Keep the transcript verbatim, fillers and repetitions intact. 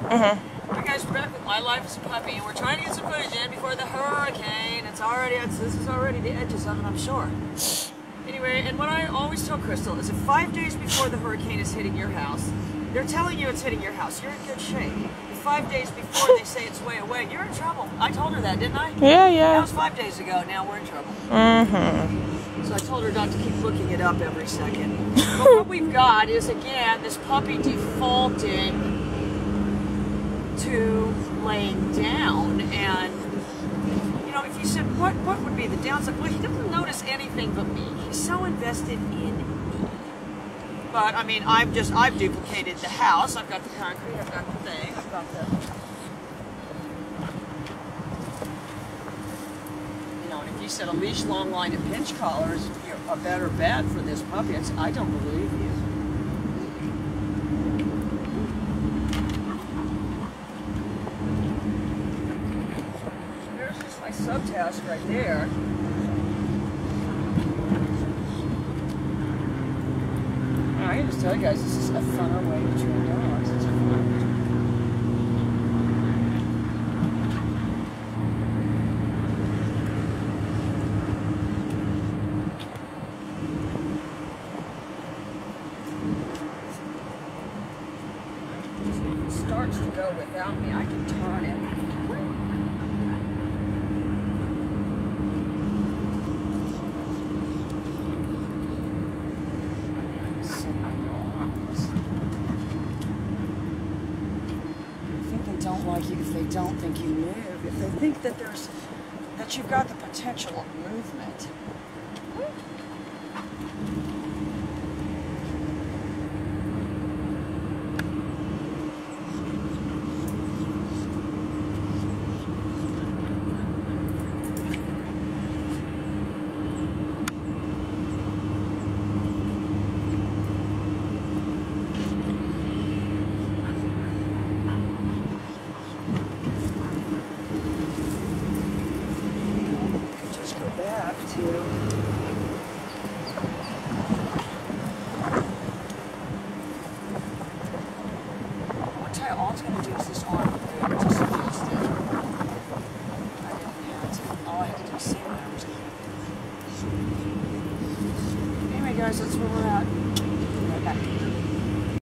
Mm-hmm. You guys are back with My Life as a Puppy, and we're trying to get some footage in before the hurricane. It's already, it's, this is already the edges of it, I'm sure. Anyway, and what I always tell Crystal is if five days before the hurricane is hitting your house, they're telling you it's hitting your house, you're in good shape. If five days before they say it's way away, you're in trouble. I told her that, didn't I? Yeah, yeah. That was five days ago. Now we're in trouble. Mm-hmm. So I told her not to keep looking it up every second. But what we've got is, again, this puppy defaulting to laying down. And, you know, if you said, what, what would be the downside? Well, he doesn't notice anything but me. He's so invested in me. But, I mean, I've just, I've duplicated the house. I've got the concrete, I've got the thing, I've got the... You know, and if you said a leash, long line, and pinch collar is a better bet for this puppy, it's, I don't believe you. There's just my subtask right there. I can just tell you guys, this is a funner way to train dogs. It's a fun way to If it starts to go without me, I can turn it. Don't like you if they don't think you move, if they think that there's that you've got the potential of movement. Back to